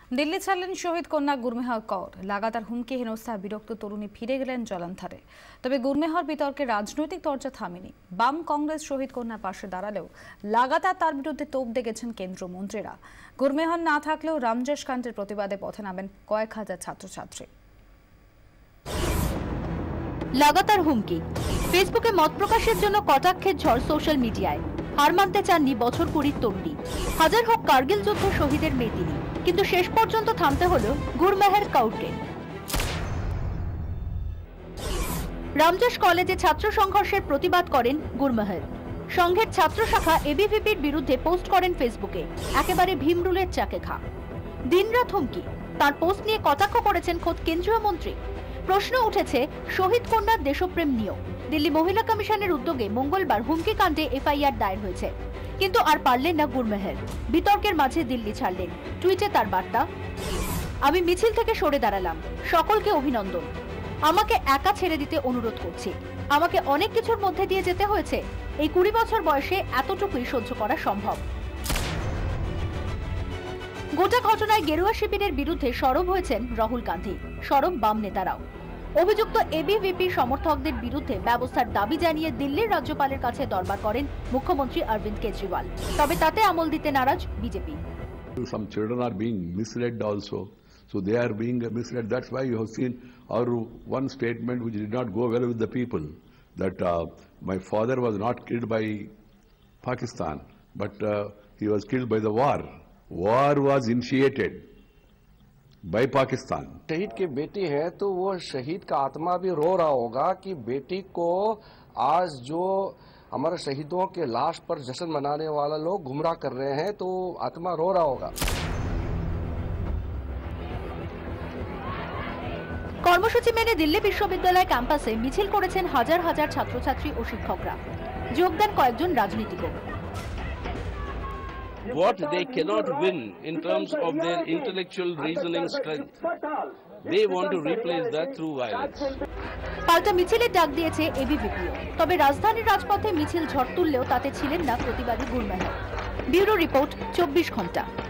দিল্লি ছাড়লেন শহীদ কন্যা গুরমেহর কৌর। লাগাতার হুমকি হেনস্থায় বিরক্ত তরুণী ফিরে গেলেন জলান্ধারে। তবে গুরমেহর বিতর্কে রাজনৈতিক চর্চা থামেনি। বাম কংগ্রেস শহীদ কন্যার পাশে দাঁড়ালেও লাগাতার তার বিরুদ্ধে তোপ দেখেছেন কেন্দ্রীয় মন্ত্রীরা। গুরমেহর না থাকলেও রামজাস কাণ্ডের প্রতিবাদে পথে নামেন কয়েক হাজার ছাত্রছাত্রী। লাগাতার হুমকি, ফেসবুকে মত প্রকাশের জন্য কটাক্ষের ঝড় সোশ্যাল মিডিয়ায়। হার মানতে চাননি বছর 20 তরুণী। হাজার হোক কার্গিল যুদ্ধে শহীদের মেয়ে তিনি, কিন্তু শেষ পর্যন্ত থামতে হলো গুরমেহর কৌরকে। রামজাস কলেজে ছাত্র সংঘর্ষের প্রতিবাদ করেন গুরমেহর। সংঘের ছাত্র শাখা ABVPর বিরুদ্ধে পোস্ট করেন ফেসবুকে, একেবারে ভীমরুলের চাকে ঘা। দিনরাত হুমকি, তার পোস্ট নিয়ে কটাক্ষ করেছেন খোদ কেন্দ্রীয় মন্ত্রী। প্রশ্ন উঠেছে শহীদ কন্যার দেশপ্রেম নিয়েও। দিল্লি মহিলা কমিশনের উদ্যোগে মঙ্গলবার হুমকি কাণ্ডে FIR দায়ের হয়েছে, কিন্তু আর পারলেন না গুরমেহর। বিতর্কের মাঝে দিল্লি ছাড়লেন। টুইটে তার বার্তা, আমি মিছিল থেকে সরে দাঁড়ালাম, সকলকে অভিনন্দন। আমাকে একা ছেড়ে দিতে অনুরোধ করছি। আমাকে অনেক কিছুর মধ্যে দিয়ে যেতে হয়েছে। এই 20 বছর বয়সে এতটুকুই সহ্য করা সম্ভব। গোটা ঘটনায় গেরুয়া শিবিরের বিরুদ্ধে সরব হয়েছেন রাহুল গান্ধী, সরব বাম নেতারাও। অভিযুক্ত ABVP সমর্থকদের বিরুদ্ধে ব্যবস্থার দাবি জানিয়ে দিল্লির রাজ্যপালের কাছে দরবার করেন মুখ্যমন্ত্রী অরবিন্দ কেজরিওয়াল। তবে তাতে আমল দিতে নারাজ BJP. Some children are being misled also, so they are being misled. That's why you have seen our one statement which did not go well with the people, that my father was not killed by Pakistan, but he was killed by the war. War was initiated by Pakistan. शहीद की बेटी है तो वो शहीद का आत्मा भी रो रहा होगा कि बेटी को आज जो हमारे शहीदों के लाश पर जश्न मनाने वाला लोग गुमराह कर रहे हैं, तो आत्मा रो रहा होगा। কর্মসূচি মেনে দিল্লি বিশ্ববিদ্যালয় ক্যাম্পাসে মিছিল করেছেন হাজার হাজার ছাত্রছাত্রী ও শিক্ষকরা। যোগদান কয়েকজন রাজনীতিকও। What they cannot win in terms of their intellectual reasoning strength, they want to replace that through violence. পাল্টা মিছিলের ডাক দিয়েছে ABVP। তবে রাজধানীর রাজপথে মিছিল ঝড় তুললেও তাতে ছিলেন না প্রতিবাদী গুরমেহর। ব্যুরো রিপোর্ট, 24 ঘন্টা।